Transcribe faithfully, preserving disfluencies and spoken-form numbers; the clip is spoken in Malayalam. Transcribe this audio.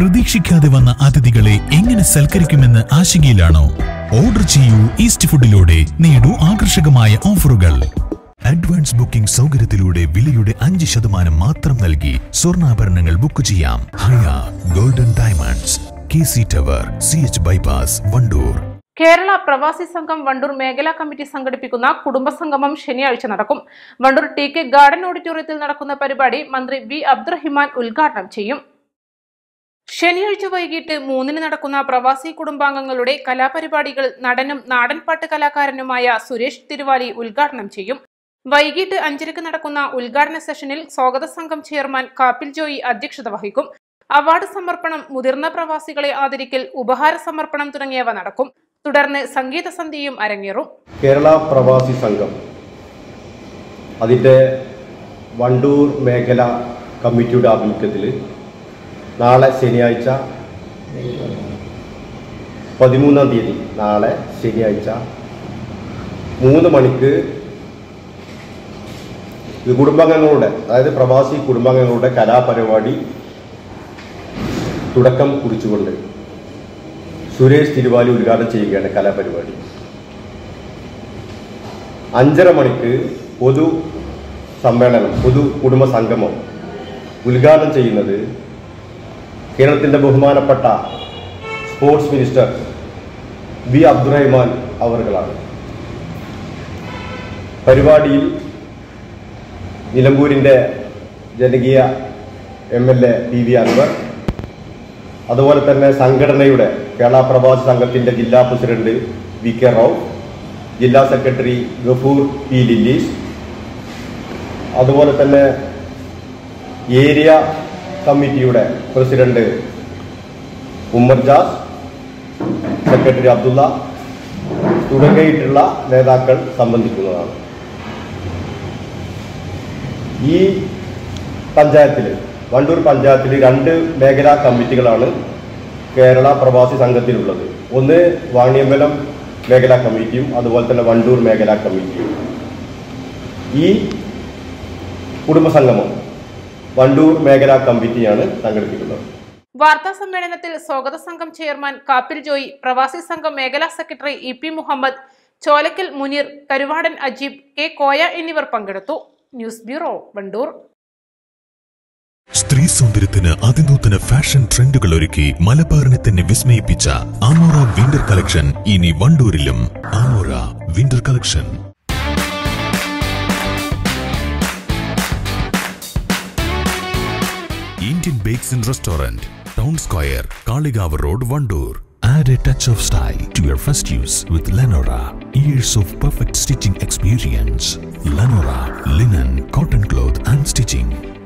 പ്രതീക്ഷിക്കാതെ വന്ന അതിഥികളെ എങ്ങനെ സൽക്കരിക്കുമെന്ന് ആശങ്കയിലാണോ? ഓർഡർ ചെയ്യൂ ഈസ്റ്റ് ഫുഡിലൂടെ, നേടൂ ആകർഷകമായ ഓഫറുകൾ. അഡ്വാൻസ് ബുക്കിംഗ് സൗകര്യത്തിലൂടെ വിലയുടെ അഞ്ച് ശതമാനം മാത്രം നൽകി സ്വർണ്ണാഭരണങ്ങൾ ബുക്ക് ചെയ്യാം. Haya golden diamonds, K C tower, C H bypass, Wandoor. Kerala പ്രവാസി സംഘം വണ്ടൂർ മേഖലാ കമ്മിറ്റി സംഘടിപ്പിക്കുന്ന കുടുംബസംഗമം ശനിയാഴ്ച നടക്കും. വണ്ടൂർ ടി കെ ഗാർഡൻ ഓഡിറ്റോറിയത്തിൽ നടക്കുന്ന പരിപാടി മന്ത്രി വി അബ്ദുറഹിമാൻ ഉദ്ഘാടനം ചെയ്യും. ശനിയാഴ്ച വൈകിട്ട് മൂന്നിന് നടക്കുന്ന പ്രവാസി കുടുംബാംഗങ്ങളുടെ കലാപരിപാടികൾ നടനും നാടൻപാട്ട് കലാകാരനുമായ സുരേഷ് തിരുവാലി ഉദ്ഘാടനം ചെയ്യും. വൈകിട്ട് അഞ്ചരക്ക് നടക്കുന്ന ഉദ്ഘാടന സെഷനിൽ സ്വാഗത സംഘം ചെയർമാൻ കാപ്പിൽ ജോയി അധ്യക്ഷത വഹിക്കും. അവാർഡ് സമർപ്പണം, മുതിർന്ന പ്രവാസികളെ ആദരിക്കൽ, ഉപഹാര സമർപ്പണം തുടങ്ങിയവ നടക്കും. തുടർന്ന് സംഗീത സന്ധ്യയും അരങ്ങേറും. കേരള പ്രവാസി സംഘം അതിൻ്റെ വണ്ടൂർ മേഖല കമ്മിറ്റിയുടെ ആഭിമുഖ്യത്തിൽ നാളെ ശനിയാഴ്ച പതിമൂന്നാം തീയതി നാളെ ശനിയാഴ്ച മൂന്ന് മണിക്ക് കുടുംബാംഗങ്ങളുടെ അതായത് പ്രവാസി കുടുംബാംഗങ്ങളുടെ കലാപരിപാടി തുടക്കം കുറിച്ചുകൊണ്ട് സുരേഷ് തിരുവാലി ഉദ്ഘാടനം ചെയ്യുകയാണ് കലാപരിപാടി. അഞ്ചര മണിക്ക് പൊതു സമ്മേളനം, പൊതു കുടുംബ സംഗമം ഉദ്ഘാടനം ചെയ്യുന്നത് കേരളത്തിൻ്റെ ബഹുമാനപ്പെട്ട സ്പോർട്സ് മിനിസ്റ്റർ വി അബ്ദുറഹിമാൻ അവറുകളാണ്. പരിപാടിയിൽ നിലമ്പൂരിൻ്റെ ജനകീയ M L A P V Anvar, അതുപോലെ തന്നെ സംഘടനയുടെ കേരള പ്രവാസി സംഘത്തിൻ്റെ ജില്ലാ പ്രസിഡന്റ് വി കെ റാവു, ജില്ലാ സെക്രട്ടറി ഗഫൂർ പി ലില്ലീസ്, അതുപോലെ തന്നെ area committee president Ummer Jas, secretary Abdulla തുടങ്ങിയിട്ടുള്ള നേതാക്കൾ സംബന്ധിക്കുന്നതാണ്. ഈ പഞ്ചായത്തിൽ, വണ്ടൂർ പഞ്ചായത്തിൽ രണ്ട് മേഖലാ കമ്മിറ്റികളാണ് കേരള പ്രവാസി സംഘത്തിലുള്ളത്. ഒന്ന് വാണിയമ്പലം മേഖലാ കമ്മിറ്റിയും അതുപോലെ തന്നെ വണ്ടൂർ മേഖലാ കമ്മിറ്റിയും. ഈ കുടുംബസംഗമം വണ്ടൂർ മേഖലാ കമ്മിറ്റിയാണ് സംഘടിപ്പിക്കുന്നത്. വാർത്താ സമ്മേളനത്തിൽ സ്വാഗത സംഘം ചെയർമാൻ കാപ്പിൽ ജോയി, പ്രവാസി സംഘം മേഖലാ secretary E P Muhammad, Cholakkal Muneer, Karuvadan Ajeeb, K Koya എന്നിവർ പങ്കെടുത്തു. News bureau, Wandoor. സ്ത്രീ സൗന്ദര്യത്തിന് അതിനൂതന ഫാഷൻ ട്രെൻഡുകൾ ഒരുക്കി മലബാറിനെ തന്നെ വിസ്മയിപ്പിച്ച ആമോറ വിന്റർ കളക്ഷൻ ഇനി വണ്ടൂരിലും. Amora winter collection. Indian Bakes and Restaurant, Town Square, Kaligav Road, Vandoor. Add a touch of style to your first use with Lenora. Years of perfect stitching experience. Lenora, linen, cotton cloth and stitching.